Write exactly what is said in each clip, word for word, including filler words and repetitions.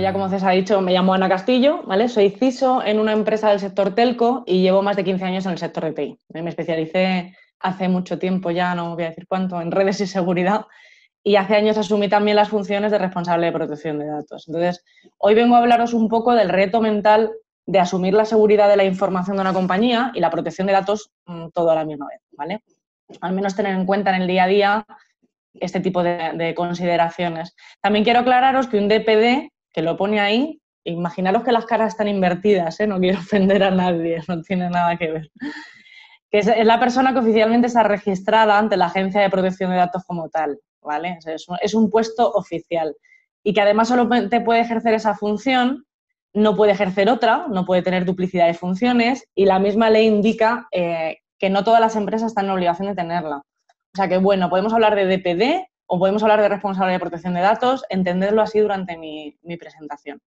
Pues ya como César ha dicho, me llamo Ana Castillo, ¿vale? Soy C I S O en una empresa del sector telco y llevo más de quince años en el sector de T I. Me especialicé hace mucho tiempo ya, no voy a decir cuánto, en redes y seguridad, y hace años asumí también las funciones de responsable de protección de datos. Entonces, hoy vengo a hablaros un poco del reto mental de asumir la seguridad de la información de una compañía y la protección de datos mmm, todo a la misma vez, ¿vale? Al menos tener en cuenta en el día a día este tipo de, de consideraciones. También quiero aclararos que un D P D, que lo pone ahí, imaginaros que las caras están invertidas, ¿eh? No quiero ofender a nadie, no tiene nada que ver. Que es, es la persona que oficialmente está registrada ante la Agencia de Protección de Datos como tal, ¿vale? Es un, es un puesto oficial y que además solamente puede ejercer esa función, no puede ejercer otra, no puede tener duplicidad de funciones y la misma ley indica eh, que no todas las empresas están en obligación de tenerla. O sea que, bueno, podemos hablar de D P D o podemos hablar de responsable de protección de datos, entenderlo así durante mi, mi presentación.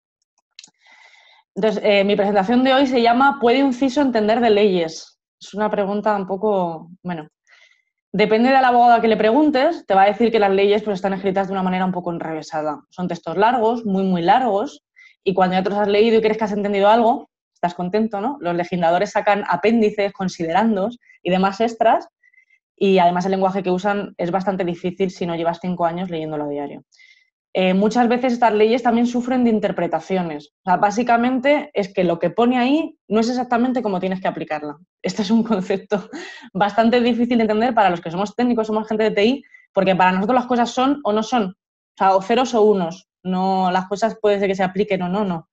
Entonces, eh, mi presentación de hoy se llama ¿puede un C I S O entender de leyes? Es una pregunta un poco, bueno, depende del abogado a que le preguntes, te va a decir que las leyes pues, están escritas de una manera un poco enrevesada. Son textos largos, muy, muy largos, y cuando ya te los has leído y crees que has entendido algo, estás contento, ¿no? Los legisladores sacan apéndices, considerandos y demás extras, y además el lenguaje que usan es bastante difícil si no llevas cinco años leyéndolo a diario. Eh, muchas veces estas leyes también sufren de interpretaciones. O sea, básicamente es que lo que pone ahí no es exactamente cómo tienes que aplicarla. Este es un concepto bastante difícil de entender para los que somos técnicos, somos gente de T I, porque para nosotros las cosas son o no son. O sea, o ceros o unos. No, las cosas puede ser que se apliquen o no, no.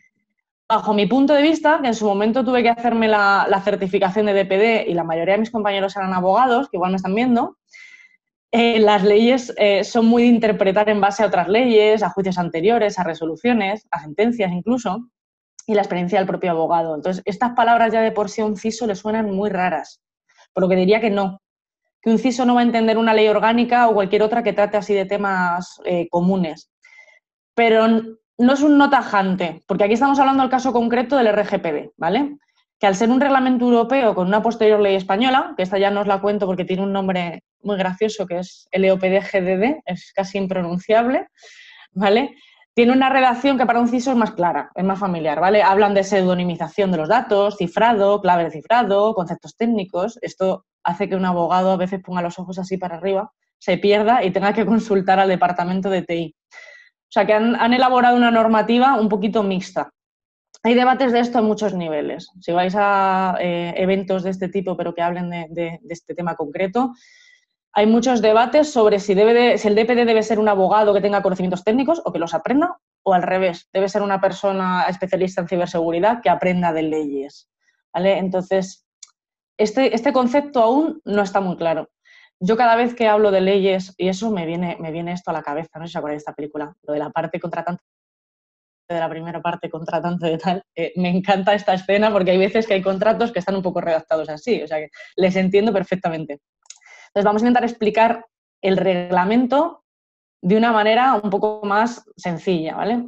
Bajo mi punto de vista, que en su momento tuve que hacerme la, la certificación de D P D y la mayoría de mis compañeros eran abogados, que igual me están viendo, eh, las leyes eh, son muy de interpretar en base a otras leyes, a juicios anteriores, a resoluciones, a sentencias incluso, y la experiencia del propio abogado. Entonces, estas palabras ya de por sí a un C I S O le suenan muy raras, por lo que diría que no, que un C I S O no va a entender una ley orgánica o cualquier otra que trate así de temas eh, comunes. Pero no es un no tajante, porque aquí estamos hablando del caso concreto del R G P D, ¿vale? Que al ser un reglamento europeo con una posterior ley española, que esta ya no os la cuento porque tiene un nombre muy gracioso, que es L O P D G D D, es casi impronunciable, ¿vale? Tiene una redacción que para un C I S O es más clara, es más familiar, ¿vale? Hablan de pseudonimización de los datos, cifrado, clave de cifrado, conceptos técnicos. Esto hace que un abogado a veces ponga los ojos así para arriba, se pierda y tenga que consultar al departamento de T I. O sea, que han, han elaborado una normativa un poquito mixta. Hay debates de esto a muchos niveles. Si vais a eh, eventos de este tipo, pero que hablen de, de, de este tema concreto, hay muchos debates sobre si, debe de, si el D P D debe ser un abogado que tenga conocimientos técnicos o que los aprenda, o al revés, debe ser una persona especialista en ciberseguridad que aprenda de leyes, ¿vale? Entonces, este, este concepto aún no está muy claro. Yo cada vez que hablo de leyes, y eso me viene, me viene esto a la cabeza, no sé si os acordáis de esta película, lo de la parte contratante, de la primera parte contratante de tal, eh, me encanta esta escena porque hay veces que hay contratos que están un poco redactados así, o sea que les entiendo perfectamente. Entonces vamos a intentar explicar el reglamento de una manera un poco más sencilla, ¿vale?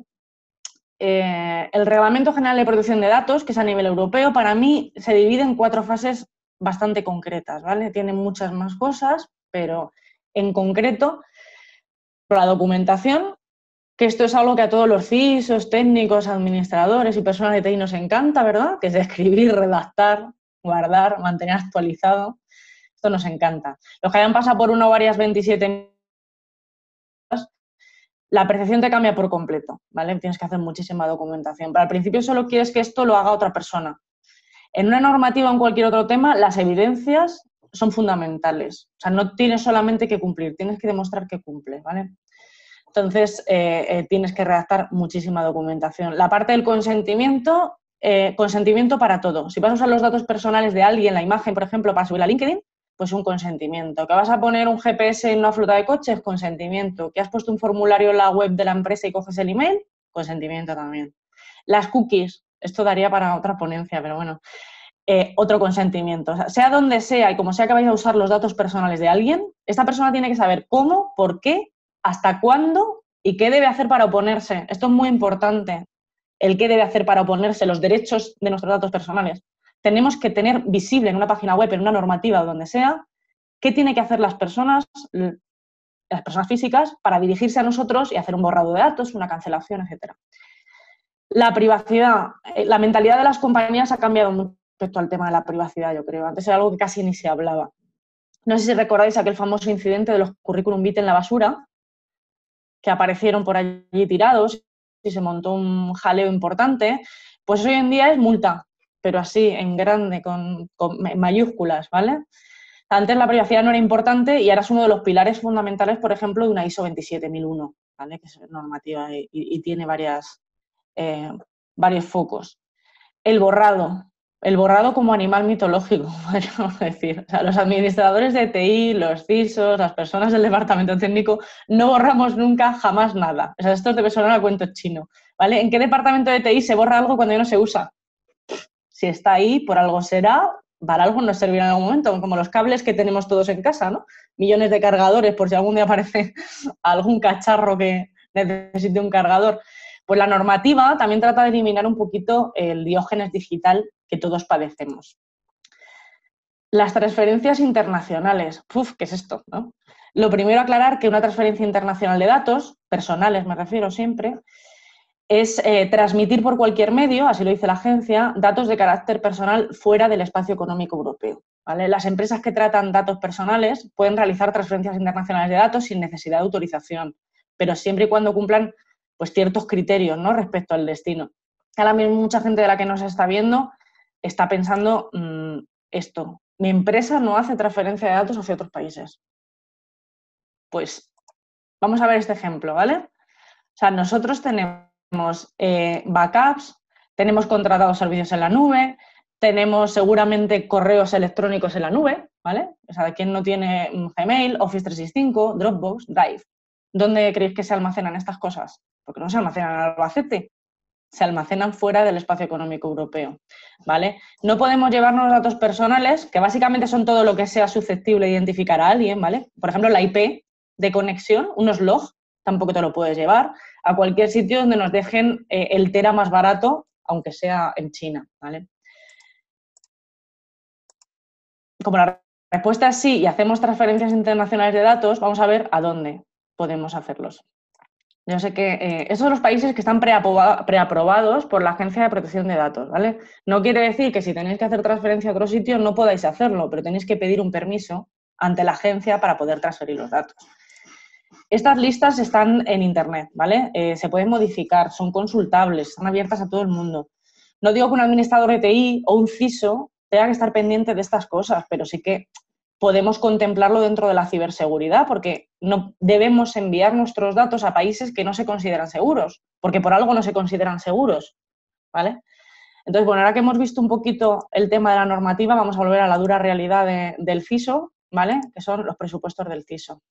Eh, el Reglamento General de Protección de Datos, que es a nivel europeo, para mí se divide en cuatro fases bastante concretas, ¿vale? Tiene muchas más cosas, pero en concreto, la documentación, que esto es algo que a todos los C I S Os, técnicos, administradores y personas de T I nos encanta, ¿verdad? Que es escribir, redactar, guardar, mantener actualizado. Esto nos encanta. Los que hayan pasado por una o varias veintisiete, la percepción te cambia por completo, ¿vale? Tienes que hacer muchísima documentación. Pero al principio solo quieres que esto lo haga otra persona. En una normativa o en cualquier otro tema, las evidencias son fundamentales. O sea, no tienes solamente que cumplir, tienes que demostrar que cumple, ¿vale? Entonces, eh, eh, tienes que redactar muchísima documentación. La parte del consentimiento, eh, consentimiento para todo. Si vas a usar los datos personales de alguien, la imagen, por ejemplo, para subir a LinkedIn, pues un consentimiento. Que vas a poner un G P S en una flota de coches, consentimiento. Que has puesto un formulario en la web de la empresa y coges el email, consentimiento también. Las cookies, esto daría para otra ponencia, pero bueno, eh, otro consentimiento. O sea, sea donde sea y como sea que vayas a usar los datos personales de alguien, esta persona tiene que saber cómo, por qué, hasta cuándo y qué debe hacer para oponerse. Esto es muy importante, el qué debe hacer para oponerse, los derechos de nuestros datos personales. Tenemos que tener visible en una página web, en una normativa o donde sea, qué tienen que hacer las personas, las personas físicas para dirigirse a nosotros y hacer un borrado de datos, una cancelación, etcétera. La privacidad, eh, la mentalidad de las compañías ha cambiado mucho respecto al tema de la privacidad, yo creo. Antes era algo que casi ni se hablaba. No sé si recordáis aquel famoso incidente de los currículum vitae en la basura, que aparecieron por allí tirados y se montó un jaleo importante. Pues hoy en día es multa, pero así, en grande, con, con mayúsculas, ¿vale? Antes la privacidad no era importante y ahora es uno de los pilares fundamentales, por ejemplo, de una I S O veintisiete mil uno, ¿vale? Que es normativa y, y tiene varias, eh, varios focos. El borrado. El borrado como animal mitológico, podríamos decir. O sea, los administradores de T I, los C I S Os, las personas del departamento técnico, no borramos nunca, jamás nada. O sea, esto debe sonar a cuento chino, ¿vale? ¿En qué departamento de T I se borra algo cuando ya no se usa? Si está ahí, por algo será, para algo nos servirá en algún momento, como los cables que tenemos todos en casa, ¿no? Millones de cargadores, por si algún día aparece algún cacharro que necesite un cargador. Pues la normativa también trata de eliminar un poquito el diógenes digital que todos padecemos. Las transferencias internacionales. Uf, ¿qué es esto, no? Lo primero, aclarar que una transferencia internacional de datos, personales me refiero siempre, es eh, transmitir por cualquier medio, así lo dice la agencia, datos de carácter personal fuera del espacio económico europeo, ¿vale? Las empresas que tratan datos personales pueden realizar transferencias internacionales de datos sin necesidad de autorización, pero siempre y cuando cumplan pues, ciertos criterios, ¿no? Respecto al destino. Ahora mismo mucha gente de la que nos está viendo está pensando mmm, esto, mi empresa no hace transferencia de datos hacia otros países. Pues vamos a ver este ejemplo, ¿vale? O sea, nosotros tenemos Tenemos eh, backups, tenemos contratados servicios en la nube, tenemos seguramente correos electrónicos en la nube, ¿vale? O sea, ¿quién no tiene Gmail, Office trescientos sesenta y cinco, Dropbox, Drive? ¿Dónde creéis que se almacenan estas cosas? Porque no se almacenan en Albacete, se almacenan fuera del espacio económico europeo, ¿vale? No podemos llevarnos datos personales, que básicamente son todo lo que sea susceptible de identificar a alguien, ¿vale? Por ejemplo, la I P de conexión, unos logs, tampoco te lo puedes llevar a cualquier sitio donde nos dejen eh, el tera más barato, aunque sea en China, ¿vale? Como la respuesta es sí y hacemos transferencias internacionales de datos, vamos a ver a dónde podemos hacerlos. Yo sé que eh, estos son los países que están preaprobados por la Agencia de Protección de Datos, ¿vale? No quiere decir que si tenéis que hacer transferencia a otro sitio no podáis hacerlo, pero tenéis que pedir un permiso ante la agencia para poder transferir los datos. Estas listas están en Internet, ¿vale? Eh, se pueden modificar, son consultables, están abiertas a todo el mundo. No digo que un administrador de T I o un C I S O tenga que estar pendiente de estas cosas, pero sí que podemos contemplarlo dentro de la ciberseguridad, porque no debemos enviar nuestros datos a países que no se consideran seguros, porque por algo no se consideran seguros, ¿vale? Entonces, bueno, ahora que hemos visto un poquito el tema de la normativa, vamos a volver a la dura realidad de, del C I S O, ¿vale? Que son los presupuestos del C I S O.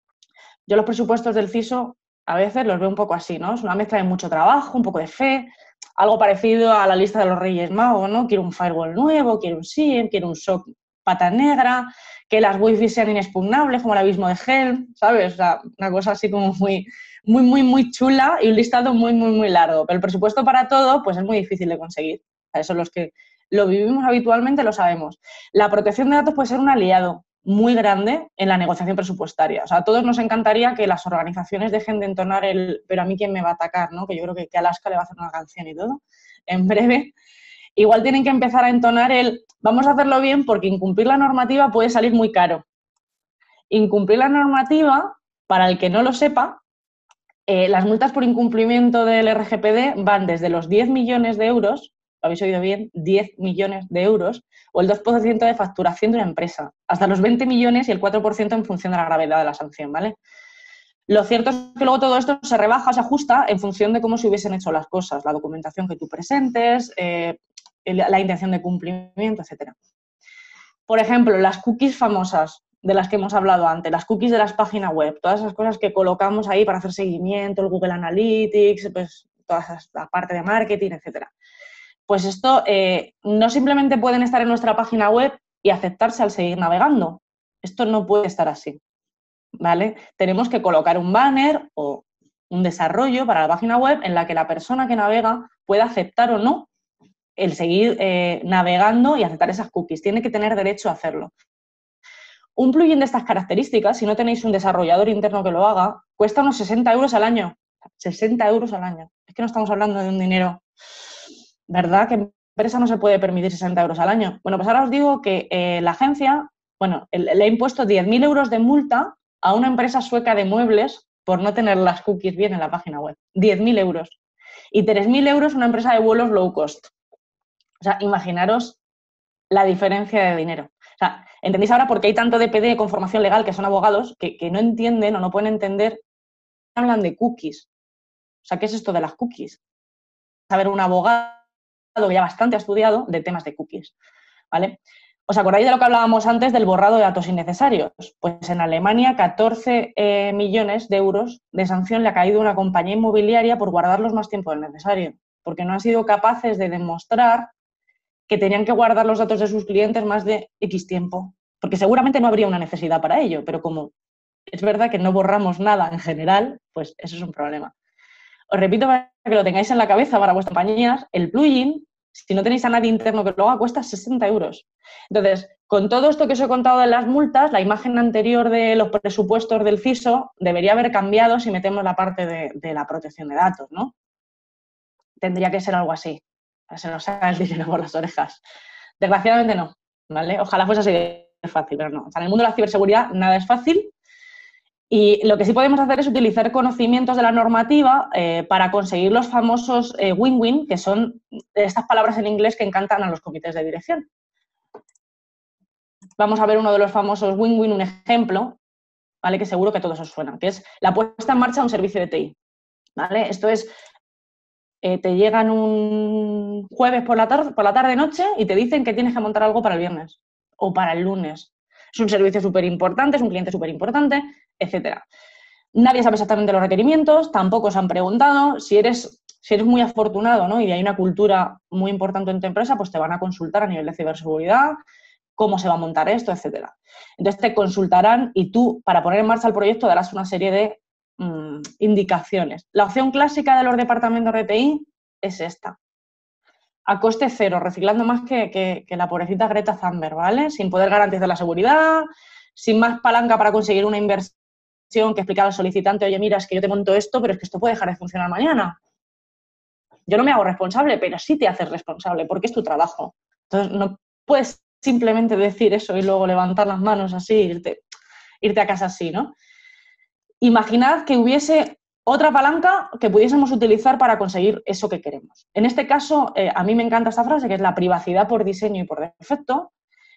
Yo los presupuestos del C I S O a veces los veo un poco así, ¿no? Es una mezcla de mucho trabajo, un poco de fe, algo parecido a la lista de los Reyes Magos, ¿no? Quiero un firewall nuevo, quiero un S I E M, quiero un S O C pata negra, que las wifi sean inexpugnables, como el abismo de Helm, ¿sabes? O sea, una cosa así como muy, muy, muy, muy chula y un listado muy, muy, muy largo. Pero el presupuesto para todo, pues es muy difícil de conseguir. O sea, eso los que lo vivimos habitualmente lo sabemos. La protección de datos puede ser un aliado muy grande en la negociación presupuestaria. O sea, a todos nos encantaría que las organizaciones dejen de entonar el pero a mí quién me va a atacar, ¿no? Que yo creo que, que Alaska le va a hacer una canción y todo, en breve. Igual tienen que empezar a entonar el vamos a hacerlo bien porque incumplir la normativa puede salir muy caro. Incumplir la normativa, para el que no lo sepa, eh, las multas por incumplimiento del R G P D van desde los diez millones de euros, lo habéis oído bien, diez millones de euros, o el dos por ciento de facturación de una empresa, hasta los veinte millones y el cuatro por ciento en función de la gravedad de la sanción, ¿vale? Lo cierto es que luego todo esto se rebaja, se ajusta en función de cómo se hubiesen hecho las cosas, la documentación que tú presentes, eh, la intención de cumplimiento, etcétera. Por ejemplo, las cookies famosas de las que hemos hablado antes, las cookies de las páginas web, todas esas cosas que colocamos ahí para hacer seguimiento, el Google Analytics, pues toda la parte de marketing, etcétera. Pues esto eh, no simplemente pueden estar en nuestra página web y aceptarse al seguir navegando. Esto no puede estar así, ¿vale? Tenemos que colocar un banner o un desarrollo para la página web en la que la persona que navega pueda aceptar o no el seguir eh, navegando y aceptar esas cookies. Tiene que tener derecho a hacerlo. Un plugin de estas características, si no tenéis un desarrollador interno que lo haga, cuesta unos sesenta euros al año. sesenta euros al año. Es que no estamos hablando de un dinero ¿Verdad que empresa no se puede permitir sesenta euros al año? Bueno, pues ahora os digo que eh, la agencia, bueno, le ha impuesto diez mil euros de multa a una empresa sueca de muebles por no tener las cookies bien en la página web. diez mil euros. Y tres mil euros una empresa de vuelos low cost. O sea, imaginaros la diferencia de dinero. O sea, ¿entendéis ahora por qué hay tanto D P D con formación legal que son abogados que, que no entienden o no pueden entender? Hablan de cookies. O sea, ¿qué es esto de las cookies? Saber un abogado que ya bastante ha estudiado de temas de cookies, ¿vale? ¿Os acordáis de lo que hablábamos antes del borrado de datos innecesarios? Pues en Alemania catorce eh, millones de euros de sanción le ha caído a una compañía inmobiliaria por guardarlos más tiempo del necesario, porque no han sido capaces de demostrar que tenían que guardar los datos de sus clientes más de X tiempo, porque seguramente no habría una necesidad para ello, pero como es verdad que no borramos nada en general, pues eso es un problema. Os repito para que lo tengáis en la cabeza para vuestras compañías, el plugin, si no tenéis a nadie interno que lo haga, cuesta sesenta euros. Entonces, con todo esto que os he contado de las multas, la imagen anterior de los presupuestos del C I S O debería haber cambiado si metemos la parte de, de la protección de datos, ¿no? Tendría que ser algo así. Se nos sale el dinero por las orejas. Desgraciadamente no, ¿vale? Ojalá fuese así de fácil, pero no. O sea, en el mundo de la ciberseguridad nada es fácil. Y lo que sí podemos hacer es utilizar conocimientos de la normativa eh, para conseguir los famosos eh, win-win, que son estas palabras en inglés que encantan a los comités de dirección. Vamos a ver uno de los famosos win-win, un ejemplo, ¿vale? Que seguro que a todos os suena, que es la puesta en marcha de un servicio de T I, ¿vale? Esto es, eh, te llegan un jueves por la tarde, por la tarde-noche y te dicen que tienes que montar algo para el viernes o para el lunes. Es un servicio súper importante, es un cliente súper importante, etcétera. Nadie sabe exactamente los requerimientos, tampoco os han preguntado. Si eres, si eres muy afortunado, ¿no? Y hay una cultura muy importante en tu empresa, pues te van a consultar a nivel de ciberseguridad, cómo se va a montar esto, etcétera. Entonces te consultarán y tú, para poner en marcha el proyecto, darás una serie de mmm, indicaciones. La opción clásica de los departamentos de T I es esta. A coste cero, reciclando más que, que, que la pobrecita Greta Thunberg, ¿vale? Sin poder garantizar la seguridad, sin más palanca para conseguir una inversión que explicar al solicitante, oye, mira, es que yo te monto esto, pero es que esto puede dejar de funcionar mañana. Yo no me hago responsable, pero sí te haces responsable, porque es tu trabajo. Entonces, no puedes simplemente decir eso y luego levantar las manos así, irte, irte a casa así, ¿no? Imaginad que hubiese otra palanca que pudiésemos utilizar para conseguir eso que queremos. En este caso, eh, a mí me encanta esta frase, que es la privacidad por diseño y por defecto.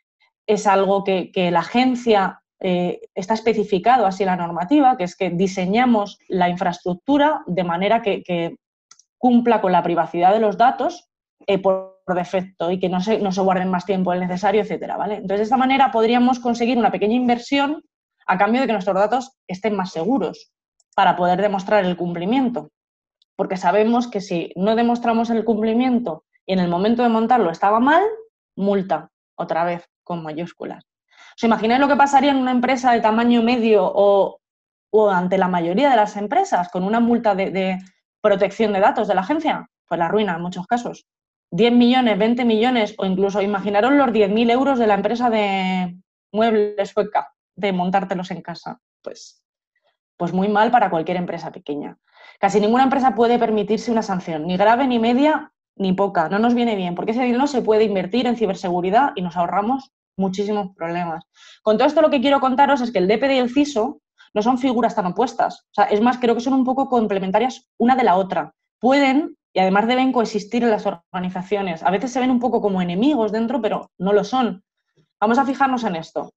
Es algo que, que la agencia eh, está especificado así en la normativa, que es que diseñamos la infraestructura de manera que, que cumpla con la privacidad de los datos eh, por, por defecto y que no se, no se guarden más tiempo del necesario, etcétera, ¿vale? Entonces, de esta manera podríamos conseguir una pequeña inversión a cambio de que nuestros datos estén más seguros para poder demostrar el cumplimiento. Porque sabemos que si no demostramos el cumplimiento y en el momento de montarlo estaba mal, multa, otra vez, con mayúsculas. ¿Os imagináis lo que pasaría en una empresa de tamaño medio o, o ante la mayoría de las empresas con una multa de, de protección de datos de la agencia? Pues la ruina en muchos casos. diez millones, veinte millones o incluso imaginaros los diez mil euros de la empresa de muebles sueca, de montártelos en casa. Pues, pues muy mal para cualquier empresa pequeña. Casi ninguna empresa puede permitirse una sanción, ni grave, ni media, ni poca. No nos viene bien, porque ese dinero se puede invertir en ciberseguridad y nos ahorramos muchísimos problemas. Con todo esto lo que quiero contaros es que el D P D y el C I S O no son figuras tan opuestas. O sea, es más, creo que son un poco complementarias una de la otra. Pueden y además deben coexistir en las organizaciones. A veces se ven un poco como enemigos dentro, pero no lo son. Vamos a fijarnos en esto.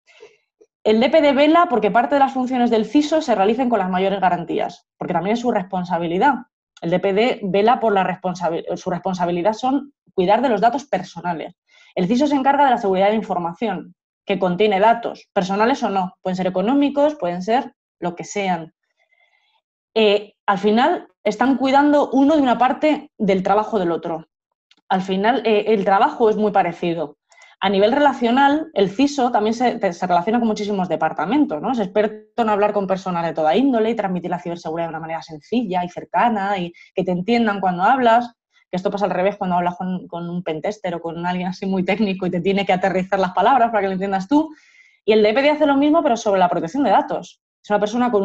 El D P D vela porque parte de las funciones del C I S O se realicen con las mayores garantías, porque también es su responsabilidad. El D P D vela por la responsabilidad, su responsabilidad son cuidar de los datos personales. El C I S O se encarga de la seguridad de la información, que contiene datos, personales o no, pueden ser económicos, pueden ser lo que sean. Eh, al final están cuidando uno de una parte del trabajo del otro. Al final eh, el trabajo es muy parecido. A nivel relacional, el C I S O también se, se relaciona con muchísimos departamentos, ¿no? Es experto en hablar con personas de toda índole y transmitir la ciberseguridad de una manera sencilla y cercana y que te entiendan cuando hablas, que esto pasa al revés cuando hablas con, con un pentester o con alguien así muy técnico y te tiene que aterrizar las palabras para que lo entiendas tú. Y el D P D hace lo mismo, pero sobre la protección de datos. Es una persona con un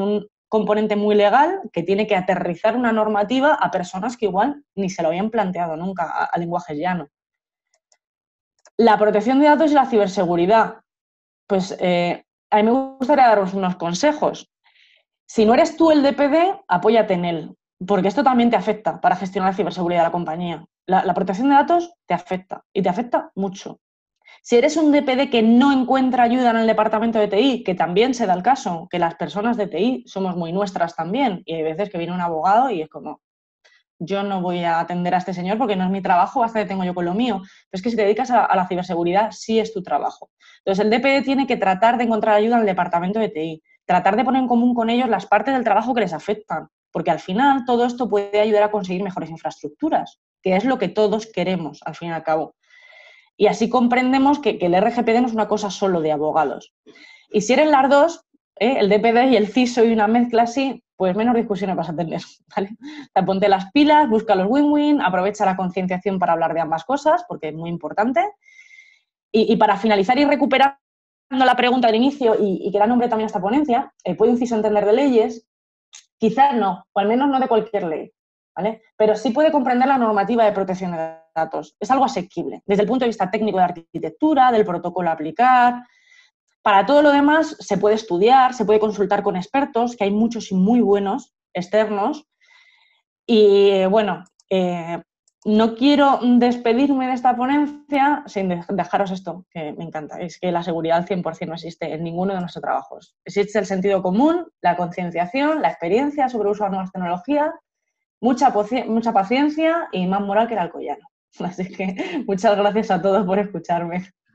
componente muy legal que tiene que aterrizar una normativa a personas que igual ni se lo habían planteado nunca a, a lenguaje llano. La protección de datos y la ciberseguridad. Pues eh, a mí me gustaría daros unos consejos. Si no eres tú el D P D, apóyate en él, porque esto también te afecta para gestionar la ciberseguridad de la compañía. La, la protección de datos te afecta, y te afecta mucho. Si eres un D P D que no encuentra ayuda en el departamento de T I, que también se da el caso, que las personas de T I somos muy nuestras también, y hay veces que viene un abogado y es como, yo no voy a atender a este señor porque no es mi trabajo, bastante tengo yo con lo mío. Pero es que si te dedicas a, a la ciberseguridad, sí es tu trabajo. Entonces, el D P D tiene que tratar de encontrar ayuda en el departamento de T I, tratar de poner en común con ellos las partes del trabajo que les afectan, porque al final todo esto puede ayudar a conseguir mejores infraestructuras, que es lo que todos queremos, al fin y al cabo. Y así comprendemos que, que el R G P D no es una cosa solo de abogados. Y si eres las dos, ¿eh? el D P D y el C I S O y una mezcla así, pues menos discusiones vas a tener, ¿vale? Te ponte las pilas, busca los win-win, aprovecha la concienciación para hablar de ambas cosas, porque es muy importante. Y, y para finalizar y recuperando la pregunta del inicio y, y que da nombre también a esta ponencia, eh, ¿puede un C I S O entender de leyes? Quizás no, o al menos no de cualquier ley, ¿vale? Pero sí puede comprender la normativa de protección de datos. Es algo asequible, desde el punto de vista técnico de arquitectura, del protocolo a aplicar. Para todo lo demás se puede estudiar, se puede consultar con expertos, que hay muchos y muy buenos externos. Y bueno, eh, no quiero despedirme de esta ponencia sin dejaros esto, que me encanta. Es que la seguridad al cien por cien no existe en ninguno de nuestros trabajos. Existe el sentido común, la concienciación, la experiencia sobre el uso de nuevas tecnologías, mucha, mucha paciencia y más moral que el alcoyano. Así que muchas gracias a todos por escucharme.